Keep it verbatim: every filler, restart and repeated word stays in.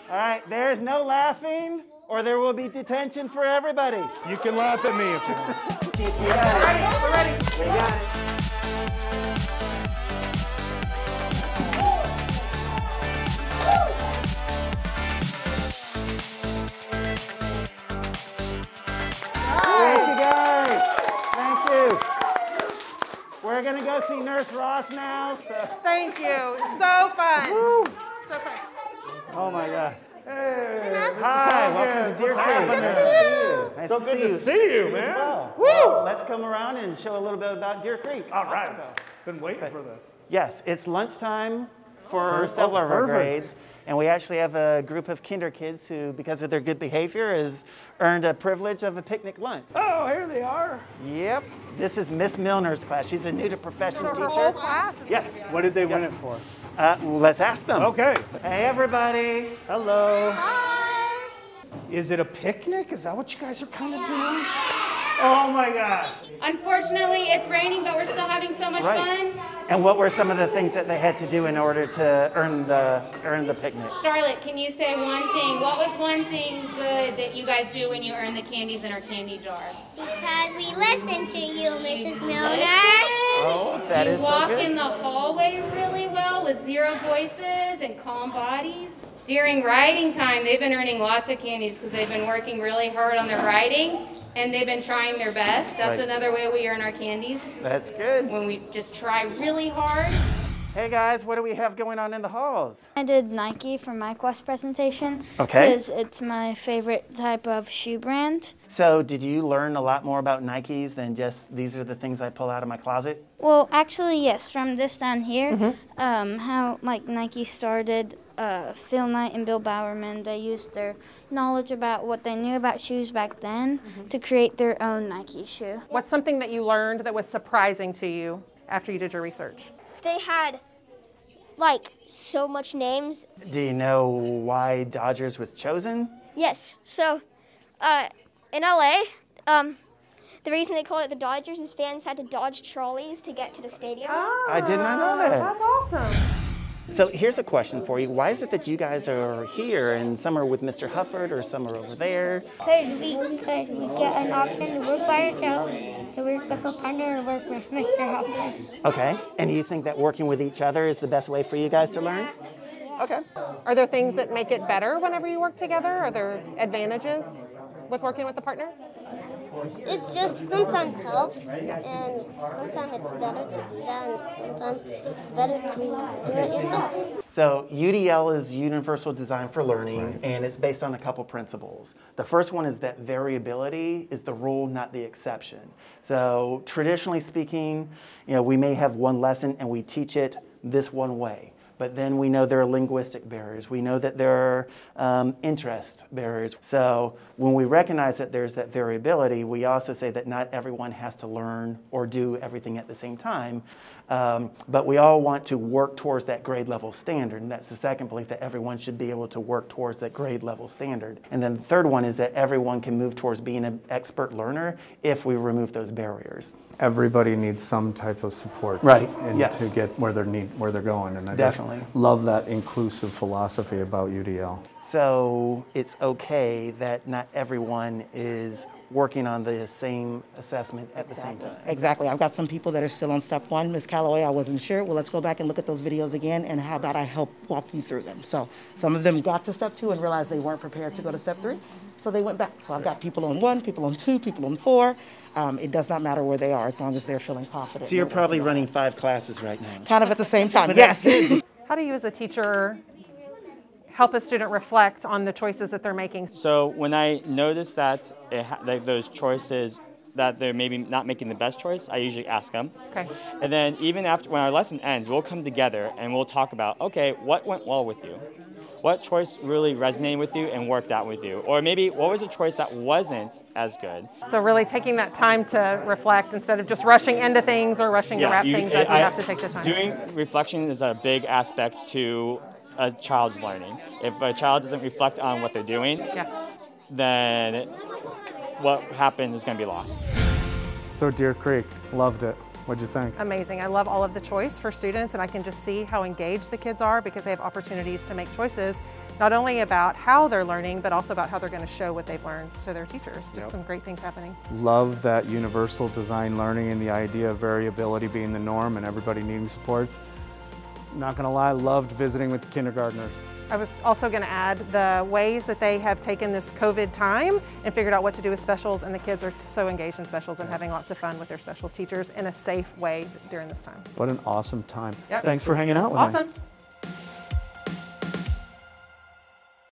All right, there's no laughing or there will be detention for everybody. You can laugh at me if you want. You got it. We're ready, we're ready. We got it. Thank you guys. Thank you. We're gonna go see Nurse Ross now. So. Thank you. So fun. Woo. So fun. Oh my God. Hey. Hi, welcome to Deer Creek. Good to see you. Nice So to good see to you. see you, man. Well. Woo! Let's come around and show a little bit about Deer Creek. All right. Awesome. Been waiting for this. Yes, it's lunchtime for Oh, several of our perfect. grades. And we actually have a group of kinder kids who, because of their good behavior, has earned a privilege of a picnic lunch. Oh, here they are. Yep. This is Miss Milner's class. She's a new to profession Her teacher. whole class is Yes. What did they win Yes. it for? Uh, let's ask them. Okay. Hey, everybody. Hello. Hi. Is it a picnic? Is that what you guys are kind of doing? Oh my gosh. Unfortunately, it's raining, but we're still having so much Right. fun. And what were some of the things that they had to do in order to earn the earn the picnic? Charlotte, can you say one thing? What was one thing good that you guys do when you earn the candies in our candy jar? Because we listen to you, Missus Milner. Oh, that you is so walk good. in the hallway really well with zero voices and calm bodies. During writing time, they've been earning lots of candies because they've been working really hard on their writing and they've been trying their best. That's Right. another way we earn our candies, That's good. when we just try really hard. Hey guys, what do we have going on in the halls? I did Nike for my Quest presentation. Okay. Because it's my favorite type of shoe brand. So did you learn a lot more about Nikes than just these are the things I pull out of my closet? Well, actually, yes, from this down here, um, how like Nike started, uh, Phil Knight and Bill Bowerman, they used their knowledge about what they knew about shoes back then to create their own Nike shoe. What's something that you learned that was surprising to you after you did your research? They had like so much names. Do you know why Dodgers was chosen? Yes. So, uh, in L A, um, the reason they called it the Dodgers is fans had to dodge trolleys to get to the stadium. I did not know that. That's awesome. So here's a question for you. Why is it that you guys are here and some are with Mister Hufford or some are over there? Because we, cause we get an option to work by ourselves, to work with a partner, or work with Mister Hopper. Okay. And you think that working with each other is the best way for you guys to learn? Okay. Are there things that make it better whenever you work together? Are there advantages with working with a partner? It's just sometimes helps, and sometimes it's better to do that, and sometimes it's better to do it yourself. So U D L is Universal Design for Learning, and it's based on a couple principles. The first one is that variability is the rule, not the exception. So traditionally speaking, you know, we may have one lesson and we teach it this one way. But then we know there are linguistic barriers. We know that there are um, interest barriers. So when we recognize that there's that variability, we also say that not everyone has to learn or do everything at the same time. Um, but we all want to work towards that grade level standard. And that's the second belief, that everyone should be able to work towards that grade level standard. And then the third one is that everyone can move towards being an expert learner if we remove those barriers. Everybody needs some type of support, Right. and Yes. to get where they're need where they're going, and I Definitely. just love that inclusive philosophy about U D L. So it's okay that not everyone is working on the same assessment at the same time. Exactly. I've got some people that are still on step one. Miz Calloway, I wasn't sure. Well, let's go back and look at those videos again, and how about I help walk you through them. So some of them got to step two and realized they weren't prepared to go to step three, so they went back. So I've got people on one, people on two, people on four. Um, it does not matter where they are as long as they're feeling confident. So you're probably running five classes right now. Kind of at the same time, yes. How do you as a teacher help a student reflect on the choices that they're making? So when I notice that it ha like those choices, that they're maybe not making the best choice, I usually ask them. Okay. And then even after, when our lesson ends, we'll come together and we'll talk about, okay, what went well with you? What choice really resonated with you and worked out with you? Or maybe what was a choice that wasn't as good? So really taking that time to reflect instead of just rushing into things or rushing to wrap you, things up, you I, have to take the time. Doing reflection is a big aspect to a child's learning. If a child doesn't reflect on what they're doing, yeah. then what happened is going to be lost. So Deer Creek, loved it. What'd you think? Amazing. I love all of the choice for students, and I can just see how engaged the kids are because they have opportunities to make choices not only about how they're learning, but also about how they're going to show what they've learned to their teachers. Just Yep. some great things happening. Love that universal design learning and the idea of variability being the norm and everybody needing support. Not gonna lie, loved visiting with the kindergartners. I was also going to add the ways that they have taken this COVID time and figured out what to do with specials, and the kids are so engaged in specials and having lots of fun with their specials teachers in a safe way during this time. What an awesome time. Yep. Thanks for hanging out with me. Awesome.